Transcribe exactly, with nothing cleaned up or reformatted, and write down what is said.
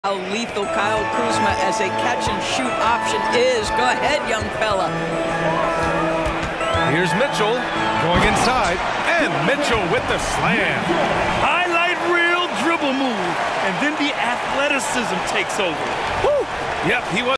How lethal Kyle Kuzma as a catch-and-shoot option is. Go ahead, young fella. Here's Mitchell going inside, and Mitchell with the slam. Highlight reel dribble move, and then the athleticism takes over. Woo! Yep, he was.